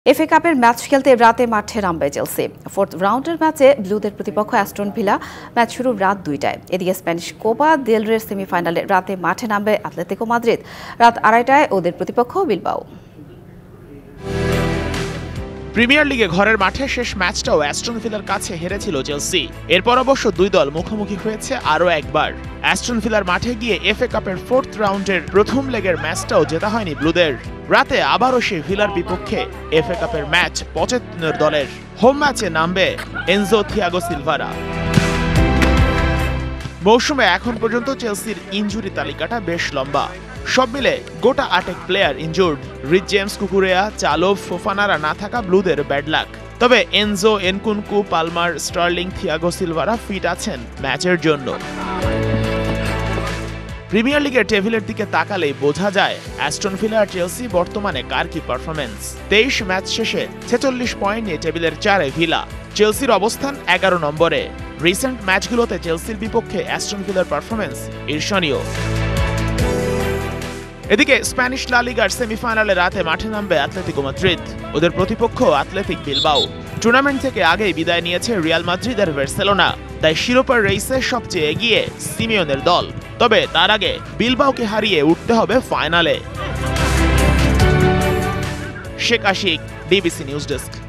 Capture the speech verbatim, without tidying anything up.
FA কাপের match খেলতে রাতে মাঠে নামবে চেলসি। ফোর্থ রাউন্ডের ম্যাচে ব্লুদের প্রতিপক্ষ অ্যাস্টন ভিলা। ম্যাচ শুরু রাত দুইটায়। এদিকে স্প্যানিশ কোপা দেল রের সেমিফাইনালে রাতে মাঠে নামবে আতলেতিকো মাদ্রিদ। রাত আড়াইটায় ওদের প্রতিপক্ষ বিলবাও। প্রিমিয়ার লিগে ঘরের মাঠে শেষ ম্যাচটাও অ্যাস্টন ভিলার কাছে হেরেছিল চেলসি। এরপর অবশ্য দুই দল মুখোমুখি হয়েছে আরও একবার। অ্যাস্টন ভিলার মাঠে গিয়ে এফএ কাপের ফোর্থ রাউন্ডের প্রথম লেগের ম্যাচটাও জেতা হয়নি ব্লুদের। রাতে আবারও সে ভিলার বিপক্ষে এফএ কাপের ম্যাচ পঁচাত্তর দলের। হোম ম্যাচে নামবে এনজো থিয়াগো সিলভারা। মৌসুমে এখন পর্যন্ত চেলসির ইনজুরি তালিকাটা বেশ লম্বা। সব মিলে গোটা আটেক player injured. Reece James, Cucurella, Chalobah, ফোফানারা না থাকা ব্লুদের ব্যাড লাক। তবে Enzo, Nkunku, Palmer, Sterling, Thiago সিলভারা ফিট আছেন ম্যাচের জন্য। প্রিমিয়ার লিগের টেবিলের দিকে তাকালেই বোঝা যায় অ্যাস্টন ভিলা আর চেলসি বর্তমানে কার কি পারফরমেন্স। তেইশ ম্যাচ শেষে ছেচল্লিশ পয়েন্ট নিয়ে টেবিলের চারে ভিলা। চেলসির অবস্থান এগারো নম্বরে। রিসেন্ট ম্যাচগুলোতে চেলসির বিপক্ষে অ্যাস্টন ভিলার পারফরমেন্স ঈর্ষণীয়। এদিকে স্প্যানিশ লা লিগার সেমিফাইনালে রাতে মাঠে নামবে আতলেতিকো মাদ্রিদ। ওদের প্রতিপক্ষ আতলেতিক বিলবাও। টুর্নামেন্ট থেকে আগেই বিদায় নিয়েছে রিয়াল মাদ্রিদ আর বার্সেলোনা। তাই শিরোপার রেসে সবচেয়ে এগিয়ে সিমিওনের দল। তবে তার আগে বিলবাওকে হারিয়ে উঠতে হবে ফাইনালে। Sheikh Ashiq, BBC news desk.